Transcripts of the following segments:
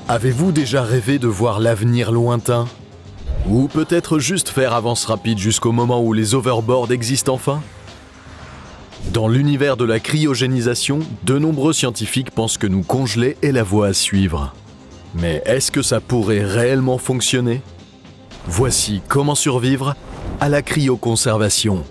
Avez-vous déjà rêvé de voir l'avenir lointain? Ou peut-être juste faire avance rapide jusqu'au moment où les overboards existent enfin? Dans l'univers de la cryogénisation, de nombreux scientifiques pensent que nous congeler est la voie à suivre. Mais est-ce que ça pourrait réellement fonctionner? Voici comment survivre à la cryoconservation.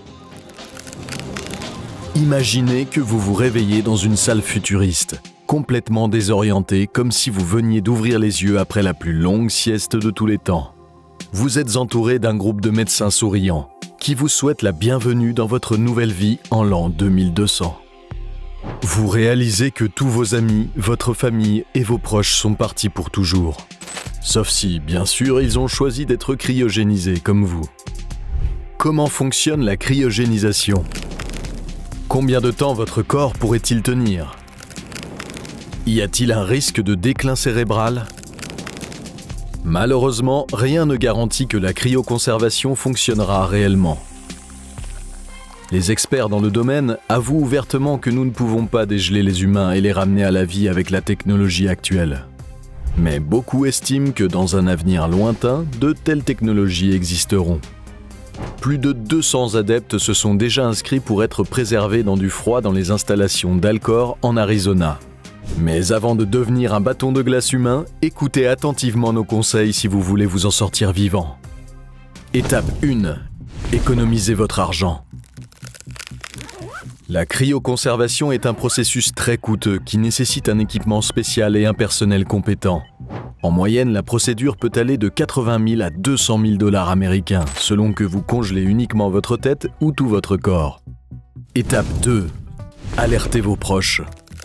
Imaginez que vous vous réveillez dans une salle futuriste, complètement désorienté, comme si vous veniez d'ouvrir les yeux après la plus longue sieste de tous les temps. Vous êtes entouré d'un groupe de médecins souriants qui vous souhaitent la bienvenue dans votre nouvelle vie en l'an 2200. Vous réalisez que tous vos amis, votre famille et vos proches sont partis pour toujours. Sauf si, bien sûr, ils ont choisi d'être cryogénisés comme vous. Comment fonctionne la cryogénisation? Combien de temps votre corps pourrait-il tenir? Y a-t-il un risque de déclin cérébral? Malheureusement, rien ne garantit que la cryoconservation fonctionnera réellement. Les experts dans le domaine avouent ouvertement que nous ne pouvons pas dégeler les humains et les ramener à la vie avec la technologie actuelle. Mais beaucoup estiment que dans un avenir lointain, de telles technologies existeront. Plus de 200 adeptes se sont déjà inscrits pour être préservés dans du froid dans les installations d'Alcor en Arizona. Mais avant de devenir un bâton de glace humain, écoutez attentivement nos conseils si vous voulez vous en sortir vivant. Étape 1. Économisez votre argent. La cryoconservation est un processus très coûteux qui nécessite un équipement spécial et un personnel compétent. En moyenne, la procédure peut aller de 80 000 à 200 000 $ américains, selon que vous congelez uniquement votre tête ou tout votre corps. Étape 2. Alertez vos proches.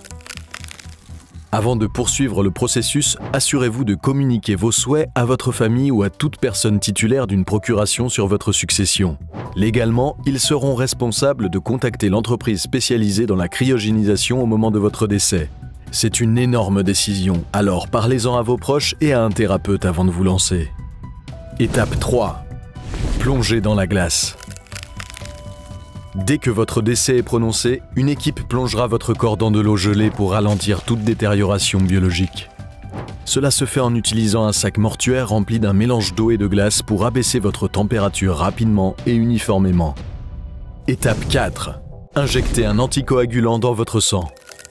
Avant de poursuivre le processus, assurez-vous de communiquer vos souhaits à votre famille ou à toute personne titulaire d'une procuration sur votre succession. Légalement, ils seront responsables de contacter l'entreprise spécialisée dans la cryogénisation au moment de votre décès. C'est une énorme décision, alors parlez-en à vos proches et à un thérapeute avant de vous lancer. Étape 3. Plongez dans la glace. Dès que votre décès est prononcé, une équipe plongera votre corps dans de l'eau gelée pour ralentir toute détérioration biologique. Cela se fait en utilisant un sac mortuaire rempli d'un mélange d'eau et de glace pour abaisser votre température rapidement et uniformément. Étape 4. Injectez un anticoagulant dans votre sang.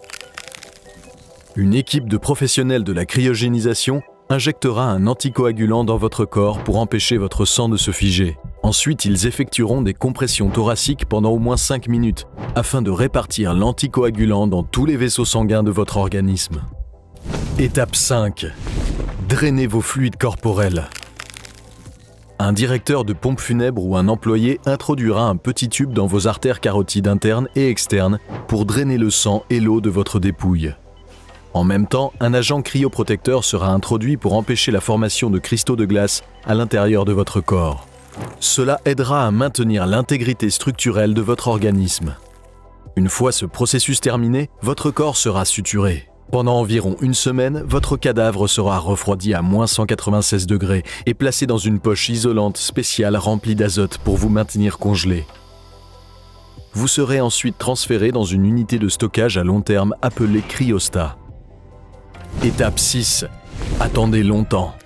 Une équipe de professionnels de la cryogénisation injectera un anticoagulant dans votre corps pour empêcher votre sang de se figer. Ensuite, ils effectueront des compressions thoraciques pendant au moins 5 minutes afin de répartir l'anticoagulant dans tous les vaisseaux sanguins de votre organisme. Étape 5. Drainez vos fluides corporels. Un directeur de pompe funèbre ou un employé introduira un petit tube dans vos artères carotides internes et externes pour drainer le sang et l'eau de votre dépouille. En même temps, un agent cryoprotecteur sera introduit pour empêcher la formation de cristaux de glace à l'intérieur de votre corps. Cela aidera à maintenir l'intégrité structurelle de votre organisme. Une fois ce processus terminé, votre corps sera suturé. Pendant environ une semaine, votre cadavre sera refroidi à -196 degrés et placé dans une poche isolante spéciale remplie d'azote pour vous maintenir congelé. Vous serez ensuite transféré dans une unité de stockage à long terme appelée cryostat. Étape 6. Attendez longtemps.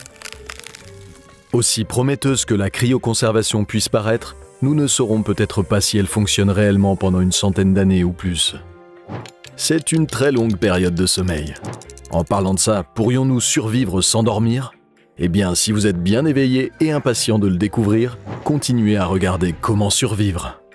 Aussi prometteuse que la cryoconservation puisse paraître, nous ne saurons peut-être pas si elle fonctionne réellement pendant une centaine d'années ou plus. C'est une très longue période de sommeil. En parlant de ça, pourrions-nous survivre sans dormir? Eh bien, si vous êtes bien éveillé et impatient de le découvrir, continuez à regarder Comment survivre.